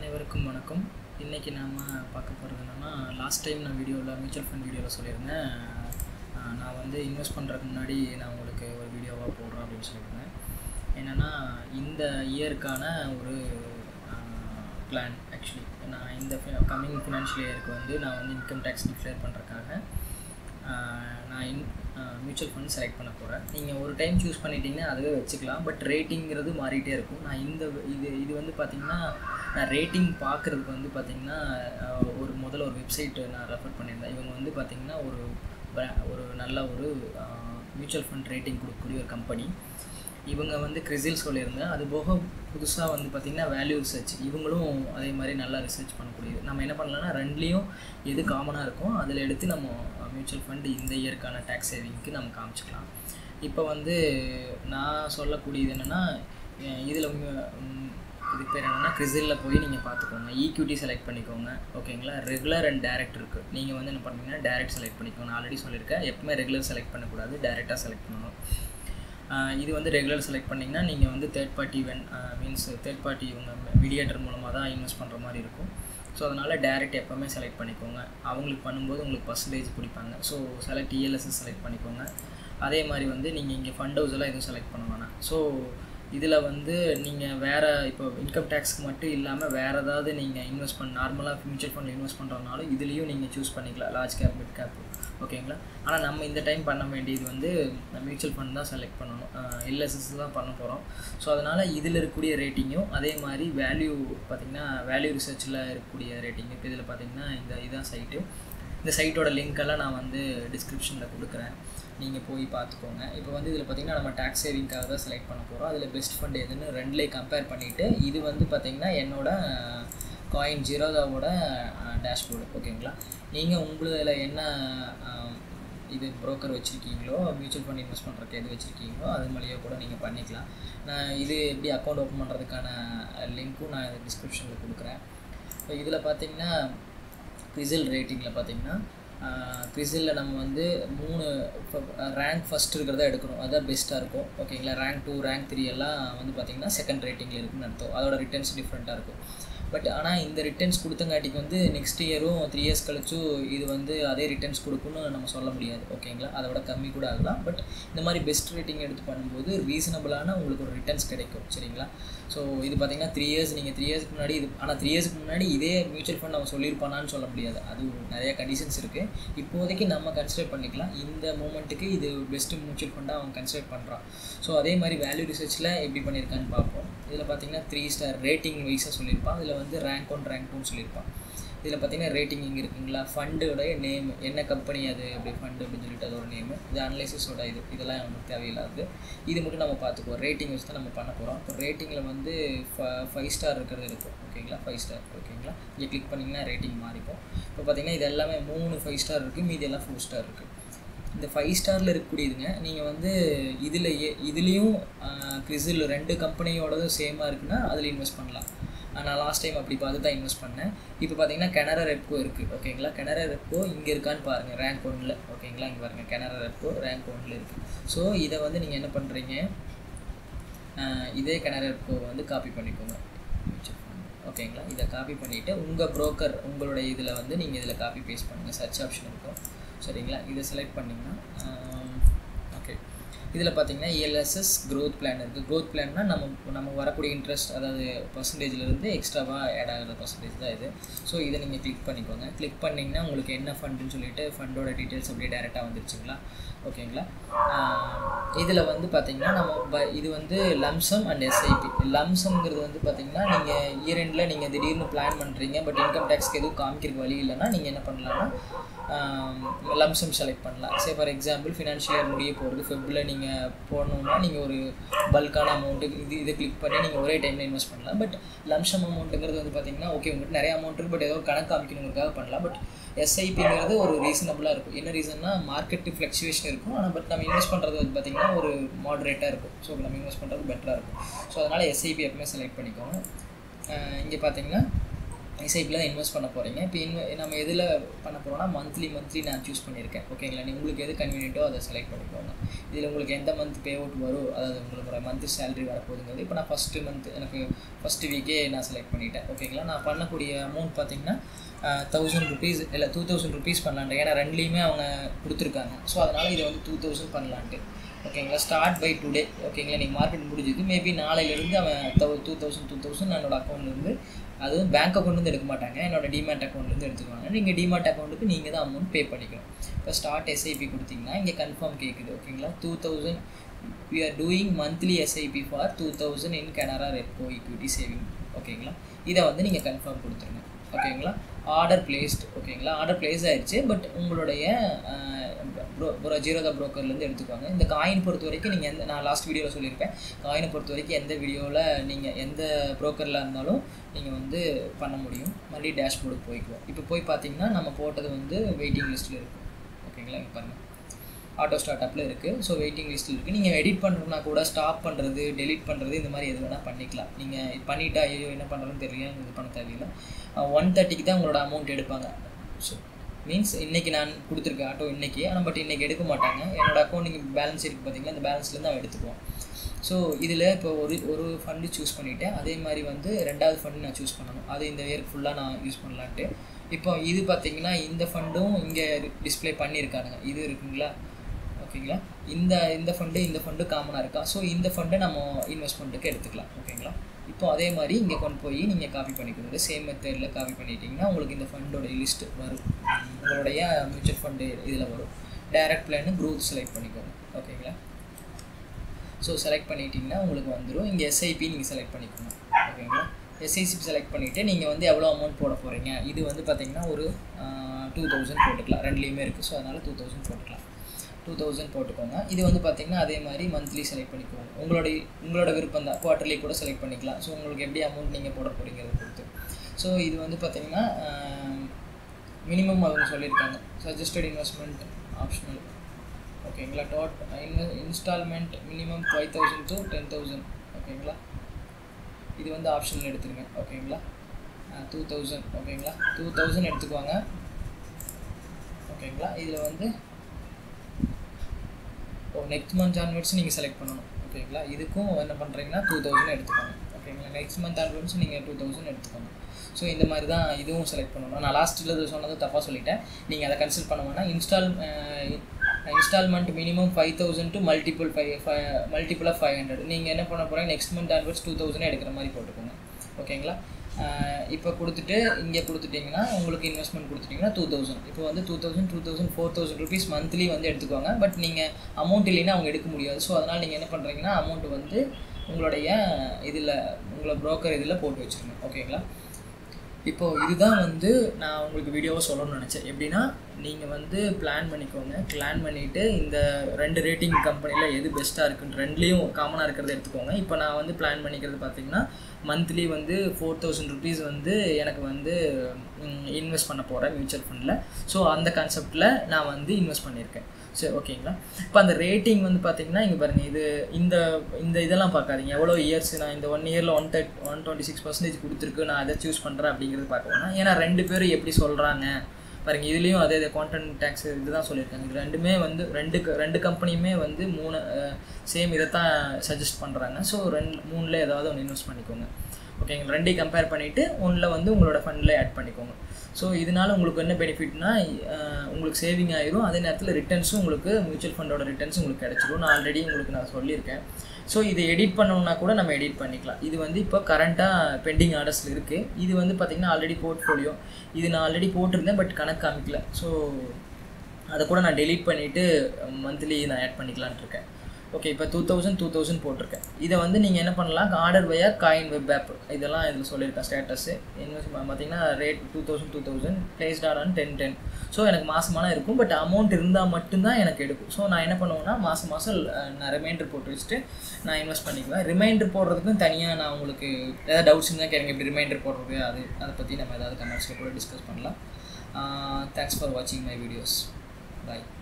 அனைவருக்கும் வணக்கம். இன்றைக்கி நாம் பார்க்க போகிறது என்னென்னா, லாஸ்ட் டைம் நான் மியூச்சுவல் ஃபண்ட் வீடியோவில் சொல்லியிருந்தேன். நான் வந்து இன்வெஸ்ட் பண்ணுறதுக்கு முன்னாடி நான் உங்களுக்கு ஒரு வீடியோவாக போடுறேன் அப்படின்னு சொல்லியிருந்தேன். என்னென்னா, இந்த இயருக்கான ஒரு பிளான். ஆக்சுவலி நான் இந்த கம்மிங் ஃபினான்ஷியல் இயருக்கு வந்து நான் வந்து இன்கம் டேக்ஸ் டிக்ளேர் பண்ணுறதுக்காக நான் மியூச்சுவல் ஃபண்ட் செலக்ட் பண்ண போகிறேன். நீங்கள் ஒரு டைம் சூஸ் பண்ணிட்டீங்கன்னா அதுவே வச்சுக்கலாம். பட் ரேட்டிங்கிறது மாறிட்டே இருக்கும். நான் இது வந்து பார்த்திங்கன்னா, நான் ரேட்டிங் பார்க்குறதுக்கு வந்து பார்த்திங்கன்னா முதல்ல ஒரு வெப்சைட் நான் ரெஃபர் பண்ணியிருந்தேன். இவங்க வந்து பார்த்திங்கன்னா ஒரு நல்ல ஒரு மியூச்சுவல் ஃபண்ட் ரேட்டிங் கொடுக்கக்கூடிய ஒரு கம்பெனி. இவங்க வந்து கிரிசில் சொல்லியிருந்தேன். அது போக புதுசாக வந்து பார்த்திங்கன்னா வேல்யூ ரிசர்ச், இவங்களும் அதே மாதிரி நல்லா ரிசர்ச் பண்ணக்கூடியது. நம்ம என்ன பண்ணலாம்னா, ரெண்டுலேயும் எது காமனாக இருக்கும் அதில் எடுத்து நம்ம மியூச்சுவல் ஃபண்ட் இந்த இயருக்கான டேக்ஸ் சேவிங்க்கு நம்ம காமிச்சிக்கலாம். இப்போ வந்து நான் சொல்லக்கூடியது என்னென்னா, இதில் இதுக்கு பேர் என்னென்னா, கிரிசிலில் போய் நீங்கள் பார்த்துக்கோங்க. ஈக்விட்டி செலக்ட் பண்ணிக்கோங்க. ஓகேங்களா. ரெகுலர் அண்ட் டேரெக்ட் இருக்குது. நீங்கள் வந்து என்ன பண்ணுறீங்கன்னா, டேரெக்ட் செலக்ட் பண்ணிக்கோங்க. நான் ஆல்ரெடி சொல்லியிருக்கேன், எப்பவுமே ரெகுலர் செலக்ட் பண்ணக்கூடாது, டேரெக்டாக செலக்ட் பண்ணணும். இது வந்து ரெகுலர் செலக்ட் பண்ணிங்கன்னா நீங்கள் வந்து தேர்ட் பார்ட்டி இவங்க மீடியேட்டர் மூலமாக தான் இன்வெஸ்ட் பண்ணுற மாதிரி இருக்கும். ஸோ அதனால் டேரெக்ட் எப்போவுமே செலக்ட் பண்ணிக்கோங்க. அவங்களுக்கு பண்ணும்போது உங்களுக்கு பர்சன்டேஜ் பிடிப்பாங்க. ஸோ செலக்ட் இஎல்எஸ்எஸ் செலக்ட் பண்ணிக்கோங்க. அதே மாதிரி வந்து நீங்கள் இங்கே ஃபண்ட் ஹவுஸ் எல்லாம் எதுவும் செலக்ட் பண்ண வேணாம். ஸோ இதில் வந்து நீங்கள் வேறு இப்போ இன்கம் டேக்ஸ்க்கு மட்டும் இல்லாமல் வேறு ஏதாவது நீங்கள் இன்வெஸ்ட் நார்மலாக மியூச்சுவல் ஃபண்டில் இன்வெஸ்ட் பண்ணுறதுனாலும் இதுலேயும் நீங்கள் சூஸ் பண்ணிக்கலாம், லார்ஜ் கேப், மிட் கேப். ஓகேங்களா. ஆனால் நம்ம இந்த டைம் பண்ண வேண்டியது வந்து மியூச்சுவல் ஃபண்ட் தான் செலக்ட் பண்ணணும், எல்எஸ்எஸ் தான் பண்ண போகிறோம். ஸோ அதனால் இதில் இருக்கக்கூடிய ரேட்டிங்கும் அதே மாதிரி வேல்யூ பார்த்திங்கன்னா வேல்யூ ரிசர்ச்சில் இருக்கக்கூடிய ரேட்டிங்கு. இப்போ இதில் பார்த்திங்கன்னா இதுதான் சைட்டு. இந்த சைட்டோட லிங்க்கெல்லாம் நான் வந்து டிஸ்கிரிப்ஷனில் கொடுக்குறேன், நீங்கள் போய் பார்த்துக்கோங்க. இப்போ வந்து இதில் பார்த்திங்கன்னா நம்ம டேக்ஸ் சேவிங்காக தான் செலக்ட் பண்ண போகிறோம். அதில் பெஸ்ட் ஃபண்ட் எதுன்னு ரெண்டுலேயே கம்பேர் பண்ணிவிட்டு, இது வந்து பார்த்திங்கன்னா என்னோடய காயின் ஜீரோதாவோட டேஷ்போர்டு. ஓகேங்களா. நீங்கள் உங்களதில் என்ன இது ப்ரோக்கர் வச்சுருக்கீங்களோ, மியூச்சுவல் ஃபண்ட் இன்வெஸ்ட் பண்ணுறதுக்கு எது வச்சுருக்கீங்களோ அது மூலியம் கூட நீங்கள் பண்ணிக்கலாம். நான் இது எப்படி அக்கௌண்ட் ஓப்பன் பண்ணுறதுக்கான லிங்க்கும் நான் டிஸ்கிரிப்ஷனில் கொடுக்குறேன். இப்போ இதில் பார்த்திங்கன்னா கிரிசில் ரேட்டிங்கில் பார்த்திங்கன்னா கிரிசிலில் நம்ம வந்து 3 ரேங்க் ஃபஸ்ட் இருக்கிறத எடுக்கணும், அதுதான் பெஸ்ட்டாக இருக்கும். ஓகேங்களா. ரேங்க் 2, ரேங்க் 3 எல்லாம் வந்து பார்த்திங்கன்னா செகண்ட் ரேட்டிங்கில் இருக்குன்னு அர்த்தம். அதோட ரிட்டர்ன்ஸ் டிஃப்ரெண்ட்டாக இருக்கும். பட் ஆனால் இந்த ரிட்டர்ன்ஸ் கொடுத்தங்காட்டிக்கு வந்து நெக்ஸ்ட் இயரும் 3 இயர்ஸ் கழிச்சும் இது வந்து அதே ரிட்டர்ன்ஸ் கொடுக்குன்னு நம்ம சொல்ல முடியாது. ஓகேங்களா. அதோட கம்மி கூட ஆகலாம். பட் இந்த மாதிரி பெஸ்ட் ரேட்டிங் எடுத்து பண்ணும்போது ரீசனபிளான உங்களுக்கு ஒரு ரிட்டர்ன்ஸ் கிடைக்கும். சரிங்களா. ஸோ இது பார்த்திங்கன்னா 3 இயர்ஸ், நீங்கள் 3 இயர்ஸ்க்கு முன்னாடி இது, ஆனால் 3 இயர்ஸ்க்கு முன்னாடி இதே மியூச்சுவல் ஃபண்ட் நம்ம சொல்லியிருப்பானான்னு சொல்ல முடியாது. அது நிறைய கண்டிஷன்ஸ் இருக்குது. இப்போதைக்கு நம்ம கன்சிடர் பண்ணிக்கலாம், இந்த மூமெண்ட்டுக்கு இது பெஸ்ட்டு மியூச்சுவல் ஃபண்டாக அவங்க கன்சிடர் பண்ணுறான். ஸோ அதே மாதிரி வேல்யூ ரிசர்ச்சில் எப்படி பண்ணியிருக்கான்னு பார்ப்போம். இதில் பார்த்திங்கன்னா 3 ஸ்டார் ரேட்டிங் வைஸாக சொல்லியிருப்பான். இதில் வந்து ரேங்க் 1, ரேங்க் 2 சொல்லியிருப்பான். இதில் பார்த்திங்கன்னா ரேட்டிங் இங்கே இருக்குங்களா, ஃபண்டோடைய நேம், என்ன கம்பெனி அது, அப்படி ஃபண்டு அப்படின்னு சொல்லிட்டு அதோட நேமு, இது அனலைசிஸோட இதெல்லாம் நமக்கு தேவையில்லாது. இது மட்டும் நம்ம பார்த்துக்குவோம். ரேட்டிங் வச்சு தான் நம்ம பண்ண போகிறோம். இப்போ ரேட்டிங்கில் வந்து 5 ஸ்டார் இருக்கிறது இருக்கும். ஓகேங்களா. 5 ஸ்டார். ஓகேங்களா. இங்கே கிளிக் பண்ணிங்கன்னா ரேட்டிங் மாறிப்போம். இப்போ பார்த்திங்கன்னா இது எல்லாமே 3 5 ஸ்டார் இருக்குது, மீதி எல்லாம் 4 ஸ்டார் இருக்குது. இந்த 5 ஸ்டாரில் இருக்கக்கூடியதுங்க, நீங்கள் வந்து இதுலேயும் கிரிசில் 2 கம்பெனியோடதும் சேமாக இருக்குன்னா அதில் இன்வெஸ்ட் பண்ணலாம். நான் லாஸ்ட் டைம் அப்படி பார்த்து தான் இன்வெஸ்ட் பண்ணேன். இப்போ பார்த்திங்கன்னா கனரா ரெப்கோ இருக்குது. ஓகேங்களா. கனரா ரெப்கோ இங்கே இருக்கான்னு பாருங்கள், ரேங்க் 1ல். ஓகேங்களா. இங்கே பாருங்கள், கனரா ரெப்கோ ரேங்க் 1ல் இருக்குது. ஸோ இதை வந்து நீங்கள் என்ன பண்ணுறீங்க, இதே கனரா ரெப்கோ வந்து காப்பி பண்ணிக்கோங்க. ஓகேங்களா. இதை காப்பி பண்ணிவிட்டு உங்கள் ப்ரோக்கர் உங்களுடைய இதில் வந்து நீங்கள் இதில் காப்பி பேஸ்ட் பண்ணுங்கள். சர்ச் ஆப்ஷன் இருக்கும். சரிங்களா. இதை செலக்ட் பண்ணிங்கன்னா ஓகே, இதில் பார்த்திங்கன்னா இஎல்எஸ்எஸ் க்ரோத் பிளான் இருக்குது. க்ரோத் பிளான்னா நம்ம வரக்கூடிய இன்ட்ரெஸ்ட், அதாவது பர்சன்டேஜ்லேருந்து எக்ஸ்ட்ராவாக ஆட் ஆகிற பர்சன்டேஜ் தான் இது. ஸோ இதை நீங்கள் கிளிக் பண்ணிக்கோங்க. கிளிக் பண்ணிங்கன்னா உங்களுக்கு என்ன ஃபண்டுன்னு சொல்லிட்டு ஃபண்டோட டீட்டெயில்ஸ் அப்படியே டேரெக்டாக வந்துருச்சுங்களா. ஓகேங்களா. இதில் வந்து பார்த்திங்கன்னா இது வந்து லம்சம் அண்ட் எஸ்ஐபி. லம்சம்ங்கிறது வந்து பார்த்திங்கன்னா நீங்கள் இயர் எண்டில் நீங்கள் திடீர்னு பிளான் பண்ணுறீங்க, பட் இன்கம் டேக்ஸ்க்கு எதுவும் காமிக்கிறதுக்கு வழி இல்லைன்னா நீங்கள் என்ன பண்ணலான்னா லம்சம் செலக்ட் பண்ணலாம். Say for example financial year முடிய போகிறது ஃபெப்ரில் நீங்கள் போடணுன்னா நீங்கள் ஒரு பல்கான அமௌண்ட்டு இதை கிளிக் பண்ணி நீங்கள் ஒரே டைமில் இன்வெஸ்ட் பண்ணலாம். பட் லம்சம் அமௌண்ட்டுங்கிறது வந்து பார்த்திங்கன்னா ஓகே, உங்கள்கிட்ட நிறைய அமௌண்ட் இருக்குது, பட் ஏதோ கணக்கு காமிக்கணுங்கிறதுக்காக பண்ணலாம். பட் எஸ்ஐபிங்கிறது ஒரு ரீசனபிளாக இருக்கும். என்ன ரீசன்னா, மார்க்கெட்டு ஃப்ளக்சுவேஷன் இருக்கும், ஆனால் பட் நம்ம இன்வெஸ்ட் பண்ணுறது வந்து பார்த்திங்கன்னா ஒரு மாடரேட்டாக இருக்கும். ஸோ நம்ம இன்வெஸ்ட் பண்ணுறது பெட்டராக இருக்கும். ஸோ அதனால் எஸ்ஐபி எப்பவுமே செலக்ட் பண்ணிக்கோங்க. இங்கே பார்த்திங்கன்னா எஸ்ஐபியில் தான் இன்வெஸ்ட் பண்ண போகிறீங்க. இப்போ நம்ம எதில் பண்ண போகிறோம்னா மந்த்லி நான் சூஸ் பண்ணியிருக்கேன். ஓகேங்களா, உங்களுக்கு எது கன்வீனியன்ட்டோ அதை செலக்ட் பண்ணிக்கோங்க. இதில் உங்களுக்கு எந்த மந்த் பே அவுட் வரும், அதாவது உங்களுக்கு மந்த் சேலரி வரப்போகுதுங்கிறது இப்போ நான் ஃபஸ்ட்டு மந்த் எனக்கு ஃபஸ்ட்டு வீக்கே நான் செலக்ட் பண்ணிட்டேன். ஓகேங்களா, நான் பண்ணக்கூடிய அமௌண்ட் பார்த்திங்கன்னா 1000 rupees இல்லை 2000 rupees பண்ணலான்ட்டு. ஏன்னா ரெண்டுலேயுமே அவங்க கொடுத்துருக்காங்க. ஸோ அதனால் இதை வந்து 2000 பண்ணலான்ட்டு. ஓகேங்களா, ஸ்டார்ட் பை டுடே. ஓகேங்களா, நீங்கள் மார்க்கெட் முடிஞ்சது மேபி நாளையிலேருந்து அவன் 2000 என்னோடய அக்கௌண்ட்லேருந்து, அதுவும் பேங்க் அக்கௌண்ட்லேருந்து எடுக்க மாட்டாங்க, என்னோடய டிமேட் அக்கௌண்ட்லேருந்து எடுத்துக்குவாங்க. நீங்கள் டிமேட் அக்கௌண்ட்டுக்கு நீங்கள் தான் அமௌண்ட் பே பண்ணிக்கணும். இப்போ ஸ்டார்ட் எஸ்ஐபி கொடுத்தீங்கன்னா இங்கே கன்ஃபார்ம் கேட்குது. ஓகேங்களா, 2000 we are doing monthly SIP for 2000 in Canara Repo Equity Saving. ஓகேங்களா, இதை வந்து நீங்கள் கன்ஃபார்ம் கொடுத்துருங்க. ஓகேங்களா, ஆர்டர் பிளேஸ்ட். ஓகேங்களா, ஆர்டர் பிளேஸ் ஆகிடுச்சு. பட் உங்களுடைய ஜீரோதா ப்ரோக்கர்லேருந்து எடுத்துக்குவாங்க. இந்த காயின் பொறுத்த வரைக்கும் நீங்கள் நான் லாஸ்ட் வீடியோவில் சொல்லியிருப்பேன், காயினை பொறுத்த வரைக்கும் எந்த வீடியோவில் நீங்கள் எந்த ப்ரோக்கரில் இருந்தாலும் நீங்கள் வந்து பண்ண முடியும். மறுபடியும் டேஷ்போர்டுக்கு போய்க்குவோம். இப்போ போய் பார்த்தீங்கன்னா நம்ம போட்டது வந்து வெயிட்டிங் லிஸ்ட்டில் இருக்கும். ஓகேங்களா, இங்கே பாருங்கள் ஆட்டோ ஸ்டார்ட் அப்பில் இருக்குது. ஸோ வெயிட்டிங் லிஸ்ட்டில் இருக்குது. நீங்கள் எடிட் பண்ணுறதுனா கூட ஸ்டாப் பண்ணுறது, டெலிட் பண்ணுறது, இந்த மாதிரி எது வேணால் பண்ணிக்கலாம். நீங்கள் பண்ணிவிட்டா ஐயோ என்ன பண்ணுறதுன்னு தெரியல, இது பண்ண தேவையில்லை. 130க்கு தான் உங்களோட அமௌண்ட் எடுப்பாங்க. ஸோ மீன்ஸ் இன்றைக்கி நான் கொடுத்துருக்கேன் ஆட்டோ இன்றைக்கி, ஆனால் பட் இன்றைக்கி எடுக்க மாட்டாங்க. என்னோடய அக்கௌண்ட் பேலன்ஸ் இருக்குது பார்த்தீங்களா, அந்த பேலன்ஸ்லேருந்து அவன் எடுத்துக்குவோம். ஸோ இதில் இப்போ ஒரு ஃபண்டு சூஸ் பண்ணிவிட்டேன். அதே மாதிரி வந்து ரெண்டாவது ஃபண்டு நான் சூஸ் பண்ணணும். அது இந்த இயருக்கு ஃபுல்லாக நான் யூஸ் பண்ணலான்ட்டு. இப்போ இது பார்த்திங்கன்னா இந்த ஃபண்டும் இங்கே டிஸ்பிளே பண்ணியிருக்கானுங்க. இது இருக்குங்களா, ஓகேங்களா, இந்த ஃபண்டு காமனாக இருக்கா. ஸோ இந்த ஃபண்டை நம்ம இன்வெஸ்ட்மெண்ட்டுக்கு எடுத்துக்கலாம். ஓகேங்களா, இப்போ அதே மாதிரி இங்கே கொண்டு போய் நீங்கள் காப்பி பண்ணிக்கணும். சேம் மெத்தடில் காப்பி பண்ணிட்டீங்கன்னா உங்களுக்கு இந்த ஃபண்டோட லிஸ்ட்டு வரும். உங்களுடைய மியூச்சுவல் ஃபண்டு இதில் வரும். டைரக்ட் பிளான் க்ரோத் செலக்ட் பண்ணிக்கோங்க. ஓகேங்களா, ஸோ செலக்ட் பண்ணிட்டீங்கன்னா உங்களுக்கு வந்துடும். இங்கே எஸ்ஐபி நீங்கள் செலக்ட் பண்ணிக்கணும். ஓகேங்களா, எஸ்ஐசி செலக்ட் பண்ணிவிட்டு நீங்கள் வந்து எவ்வளோ அமௌண்ட் போட போகிறீங்க. இது வந்து பார்த்திங்கன்னா ஒரு 2000 போட்டுக்கலாம். ரெண்டுலேயுமே இருக்குது. ஸோ அதனால் 2000 போட்டுக்கலாம். 2000 போட்டுக்கோங்க. இது வந்து பார்த்திங்கன்னா அதே மாதிரி மந்த்லி செலக்ட் பண்ணிக்கோங்க. உங்களோட விருப்பம் தான். குவார்ட்டர்லி கூட செலக்ட் பண்ணிக்கலாம். ஸோ உங்களுக்கு எப்படி அமௌண்ட் நீங்கள் போட போகிறீங்கிறத பொறுத்து. ஸோ இது வந்து பார்த்திங்கன்னா மினிமம் அவங்க சொல்லியிருக்காங்க. Suggested investment optional. ஓகேங்களா, இன்ஸ்டால்மெண்ட் மினிமம் 5000 to 10,000. ஓகேங்களா, இது வந்து ஆப்ஷனில் எடுத்துருங்க. ஓகேங்களா, 2000. ஓகேங்களா, 2000 எடுத்துக்குவாங்க. ஓகேங்களா, இதில் வந்து நெக்ஸ்ட் மந்த் ஆன்வர்ட்ஸ் நீங்கள் செலக்ட் பண்ணணும். ஓகேங்களா, இதுக்கும் என்ன பண்ணுறீங்கன்னா 2000 எடுத்துக்கோங்க. ஓகேங்களா, நெக்ஸ்ட் மந்த் ஆன்வர்ட்ஸ் நீங்கள் 2000 எடுத்துக்கோங்க. ஸோ இந்த மாதிரி தான் இதுவும் செலக்ட் பண்ணணும். நான் லாஸ்ட்டில் சொன்னது தப்பாக சொல்லிட்டேன். நீங்கள் அதை கன்சிடர் பண்ண வேணால். Instalment minimum 5000 to multiple of 500. நீங்கள் என்ன பண்ண போகிறீங்க, நெக்ஸ்ட் மந்த் ஆன்வர்ட்ஸ் 2000 எடுக்கிற மாதிரி போட்டுக்கோங்க. ஓகேங்களா, இப்போ கொடுத்துட்டு இங்கே கொடுத்துட்டிங்கன்னா உங்களுக்கு இன்வெஸ்ட்மெண்ட் கொடுத்துட்டிங்கன்னா 2000. இப்போ வந்து 2000 4000 rupees மந்த்லி வந்து எடுத்துக்குவாங்க. பட் நீங்கள் அமௌண்ட் இல்லைன்னா அவங்க எடுக்க முடியாது. ஸோ அதனால் நீங்கள் என்ன பண்ணுறீங்கன்னா அமௌண்ட் வந்து உங்களுடைய உங்களை ப்ரோக்கர் இதில் போட்டு வச்சுருங்க. ஓகேங்களா, இப்போது இதுதான் வந்து நான் உங்களுக்கு வீடியோவை சொல்லணும்னு நினச்சேன். எப்படின்னா நீங்கள் வந்து பிளான் பண்ணிக்கோங்க. பிளான் பண்ணிவிட்டு இந்த 2 ரேட்டிங் கம்பெனியில் எது பெஸ்ட்டாக இருக்குன்னு ரெண்டுலேயும் காமனாக இருக்கிறத எடுத்துக்கோங்க. இப்போ நான் வந்து பிளான் பண்ணிக்கிறது பார்த்திங்கன்னா மந்த்லி வந்து 4000 rupees வந்து எனக்கு வந்து இன்வெஸ்ட் பண்ண போகிறேன் மியூச்சுவல் ஃபண்டில். ஸோ அந்த கான்செப்டில் நான் வந்து இன்வெஸ்ட் பண்ணியிருக்கேன். சரி, ஓகேங்களா. இப்போ அந்த ரேட்டிங் வந்து பார்த்திங்கன்னா இங்கே பாருங்கள், இந்த இதெல்லாம் பார்க்காதீங்க. எவ்வளோ இயர்ஸ் நான் இந்த 1 இயரில் 126% கொடுத்துருக்கு, நான் அதை சூஸ் பண்ணுறேன் அப்படிங்கிறது பார்க்க வேணாம். ஏன்னா 2 பேரும் எப்படி சொல்கிறாங்க பாருங்கள். இதுலேயும் அதே குவாண்டம் டேக்ஸ் இதுதான் சொல்லியிருக்காங்க. இது ரெண்டுமே வந்து ரெண்டு கம்பெனியுமே வந்து 3 சேம் இதை தான் சஜஸ்ட் பண்ணுறாங்க. ஸோ 3ல் ஏதாவது ஒன்று இன்வெஸ்ட் பண்ணிக்கோங்க. ஓகேங்களா, 2 கம்பேர் பண்ணிவிட்டு 1ல் வந்து உங்களோட ஃபண்டில் ஆட் பண்ணிக்கோங்க. ஸோ இதனால் உங்களுக்கு என்ன பெனிஃபிட்னா உங்களுக்கு சேவிங் ஆயிரும். அதே நேரத்தில் ரிட்டர்ன்ஸும் உங்களுக்கு மியூச்சுவல் ஃபண்டோட ரிட்டர்ன்ஸும் உங்களுக்கு கிடச்சிடும். நான் ஆல்ரெடி உங்களுக்கு நான் சொல்லியிருக்கேன். ஸோ இதை எடிட் பண்ணணுன்னா கூட நம்ம எடிட் பண்ணிக்கலாம். இது வந்து இப்போ கரண்ட்டாக பெண்டிங் ஆர்டர்ஸில் இருக்குது. இது வந்து பார்த்திங்கன்னா ஆல்ரெடி போர்ட்ஃபோலியோ, இது நான் ஆல்ரெடி போட்டிருந்தேன். பட் கணக்கு காமிக்கல. ஸோ அதை கூட நான் டெலீட் பண்ணிவிட்டு மந்த்லி நான் ஆட் பண்ணிக்கலான்ட்டு இருக்கேன். ஓகே, இப்போ 2000 போட்டிருக்கேன். இதை வந்து நீங்கள் என்ன பண்ணலாம், order via coin web app இதெல்லாம் இதில் சொல்லியிருக்கேன். ஸ்டேட்டஸு இன்வெஸ்ட் பார்த்தீங்கன்னா ரேட் 2000 பிளேஸ்ட் ஆன் 10. ஸோ எனக்கு மாதமான இருக்கும். பட் அமௌண்ட் இருந்தால் மட்டும்தான் எனக்கு எடுக்கும். ஸோ நான் என்ன பண்ணுவேன்னா மாதம் நான் ரிமைண்டர் போட்டு வச்சுட்டு நான் இன்வெஸ்ட் பண்ணிக்குவேன். ரிமைண்டர் போடுறதுக்கும் தனியாக நான் உங்களுக்கு ஏதாவது டவுட்ஸ் இருந்தால் கேளுங்க. எப்படி ரிமைண்டர் போடுறது அதை பற்றி நம்ம ஏதாவது கமெண்ட்ஸில் கூட டிஸ்கஸ் பண்ணலாம். தேங்க்ஸ் ஃபார் வாட்சிங் மை வீடியோஸ். பாய்.